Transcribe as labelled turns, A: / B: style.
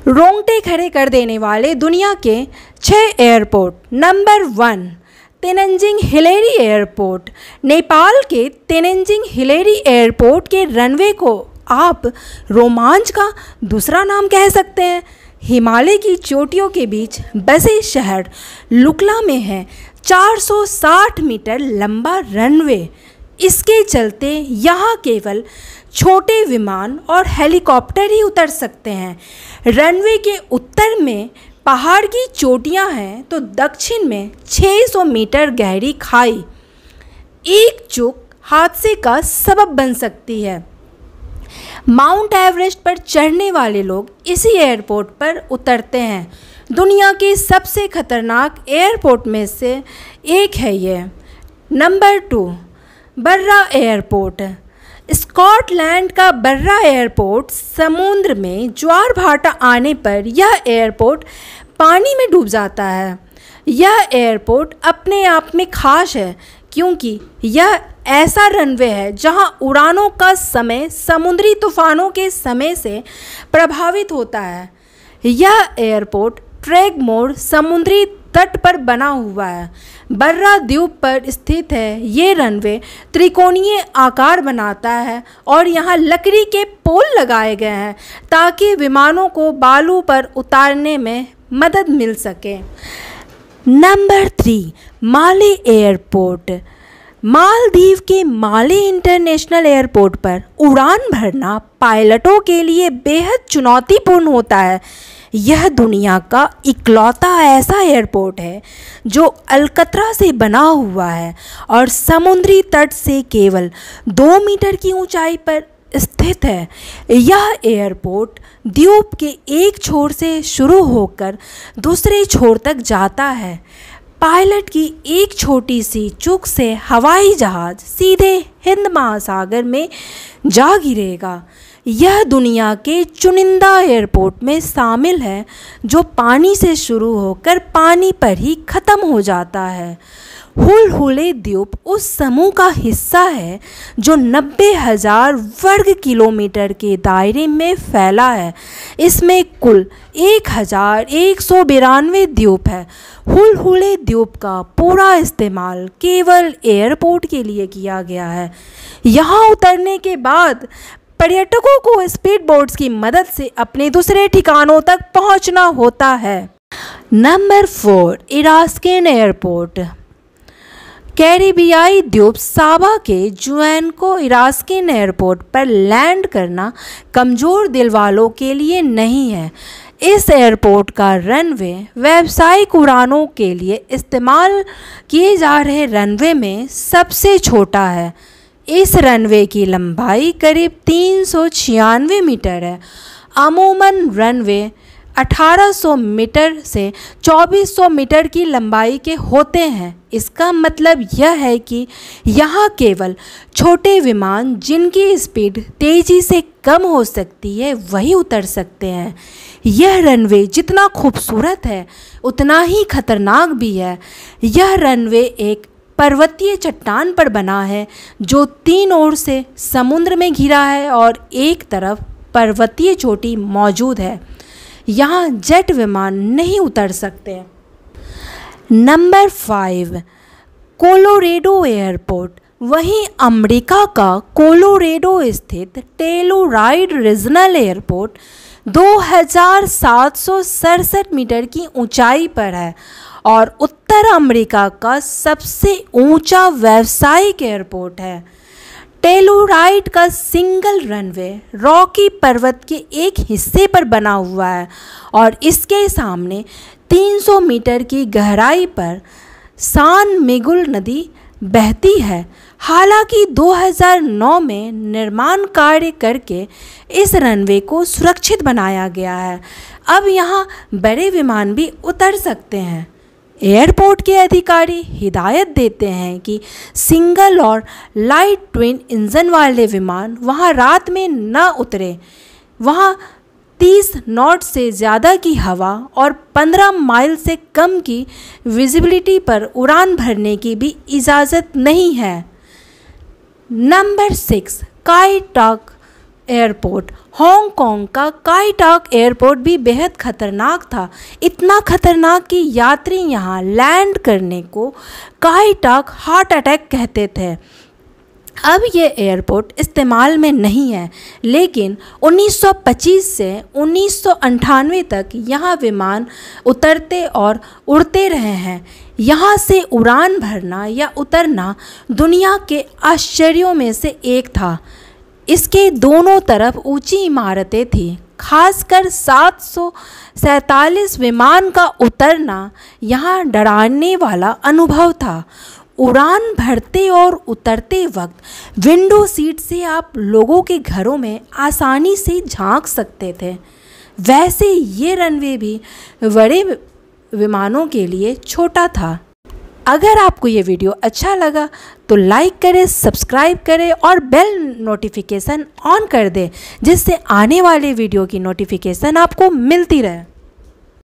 A: रोंगटे खड़े कर देने वाले दुनिया के 6 एयरपोर्ट। नंबर 1, तेनजिंग हिलेरी एयरपोर्ट। नेपाल के तेनजिंग हिलेरी एयरपोर्ट के रनवे को आप रोमांच का दूसरा नाम कह सकते हैं। हिमालय की चोटियों के बीच बसे शहर लुकला में है 460 मीटर लंबा रनवे। इसके चलते यहाँ केवल छोटे विमान और हेलीकॉप्टर ही उतर सकते हैं। रनवे के उत्तर में पहाड़ की चोटियाँ हैं तो दक्षिण में 600 मीटर गहरी खाई। एक चूक हादसे का सबब बन सकती है। माउंट एवरेस्ट पर चढ़ने वाले लोग इसी एयरपोर्ट पर उतरते हैं। दुनिया के सबसे खतरनाक एयरपोर्ट में से एक है ये। नंबर 2, बर्रा एयरपोर्ट। स्कॉटलैंड का बर्रा एयरपोर्ट समुद्र में ज्वार भाटा आने पर यह एयरपोर्ट पानी में डूब जाता है। यह एयरपोर्ट अपने आप में खास है क्योंकि यह ऐसा रनवे है जहां उड़ानों का समय समुद्री तूफानों के समय से प्रभावित होता है। यह एयरपोर्ट ट्रैगमोर समुद्री तट पर बना हुआ है। बर्रा द्वीप पर स्थित है। ये रनवे त्रिकोणीय आकार बनाता है और यहाँ लकड़ी के पोल लगाए गए हैं ताकि विमानों को बालू पर उतारने में मदद मिल सके। नंबर 3, माले एयरपोर्ट। मालदीव के माले इंटरनेशनल एयरपोर्ट पर उड़ान भरना पायलटों के लिए बेहद चुनौतीपूर्ण होता है। यह दुनिया का इकलौता ऐसा एयरपोर्ट है जो अलकतरा से बना हुआ है और समुद्री तट से केवल 2 मीटर की ऊंचाई पर स्थित है। यह एयरपोर्ट द्वीप के एक छोर से शुरू होकर दूसरे छोर तक जाता है। पायलट की एक छोटी सी चूक से हवाई जहाज़ सीधे हिंद महासागर में जा गिरेगा। यह दुनिया के चुनिंदा एयरपोर्ट में शामिल है जो पानी से शुरू होकर पानी पर ही ख़त्म हो जाता है। हुलहुले द्वीप उस समूह का हिस्सा है जो 90,000 वर्ग किलोमीटर के दायरे में फैला है। इसमें कुल 1,192 द्वीप है। हुलहुले द्वीप का पूरा इस्तेमाल केवल एयरपोर्ट के लिए किया गया है। यहाँ उतरने के बाद पर्यटकों को स्पीड बोट्स की मदद से अपने दूसरे ठिकानों तक पहुँचना होता है। Number 4, इरास्केन airport. कैरिबियाई द्वीप साबा के जुएनको इरास्केन एयरपोर्ट पर लैंड करना कमज़ोर दिल वालों के लिए नहीं है। इस एयरपोर्ट का रनवे व्यावसायिक उड़ानों के लिए इस्तेमाल किए जा रहे रनवे में सबसे छोटा है। इस रनवे की लंबाई करीब 396 मीटर है। अमूमन रनवे 1800 मीटर से 2400 मीटर की लंबाई के होते हैं। इसका मतलब यह है कि यहाँ केवल छोटे विमान जिनकी स्पीड तेज़ी से कम हो सकती है वही उतर सकते हैं। यह रनवे जितना खूबसूरत है उतना ही खतरनाक भी है। यह रनवे एक पर्वतीय चट्टान पर बना है जो 3 ओर से समुद्र में घिरा है और एक तरफ पर्वतीय चोटी मौजूद है। यहाँ जेट विमान नहीं उतर सकते। नंबर 5, कोलोरेडो एयरपोर्ट। वहीं अमेरिका का कोलोरेडो स्थित टेलुराइड रीजनल एयरपोर्ट 2,767 मीटर की ऊंचाई पर है और उत्तर अमेरिका का सबसे ऊंचा व्यावसायिक एयरपोर्ट है। टेलुराइड का सिंगल रनवे रॉकी पर्वत के एक हिस्से पर बना हुआ है और इसके सामने 300 मीटर की गहराई पर सान मिगुल नदी बहती है। हालांकि 2009 में निर्माण कार्य करके इस रनवे को सुरक्षित बनाया गया है। अब यहाँ बड़े विमान भी उतर सकते हैं। एयरपोर्ट के अधिकारी हिदायत देते हैं कि सिंगल और लाइट ट्विन इंजन वाले विमान वहां रात में न उतरे। वहां 30 नॉट से ज़्यादा की हवा और 15 माइल से कम की विजिबिलिटी पर उड़ान भरने की भी इजाज़त नहीं है। नंबर 6, काई टॉक एयरपोर्ट, हांगकांग का काई टाक एयरपोर्ट भी बेहद खतरनाक था। इतना खतरनाक कि यात्री यहाँ लैंड करने को काई टाक हार्ट अटैक कहते थे। अब ये एयरपोर्ट इस्तेमाल में नहीं है, लेकिन 1925 से 1998 तक यहाँ विमान उतरते और उड़ते रहे हैं। यहाँ से उड़ान भरना या उतरना दुनिया के आश्चर्यों में से एक था। इसके दोनों तरफ ऊंची इमारतें थीं। खासकर 747 विमान का उतरना यहाँ डराने वाला अनुभव था। उड़ान भरते और उतरते वक्त विंडो सीट से आप लोगों के घरों में आसानी से झांक सकते थे। वैसे ये रनवे भी बड़े विमानों के लिए छोटा था। अगर आपको ये वीडियो अच्छा लगा तो लाइक करें, सब्सक्राइब करें और बेल नोटिफिकेशन ऑन कर दें, जिससे आने वाले वीडियो की नोटिफिकेशन आपको मिलती रहे।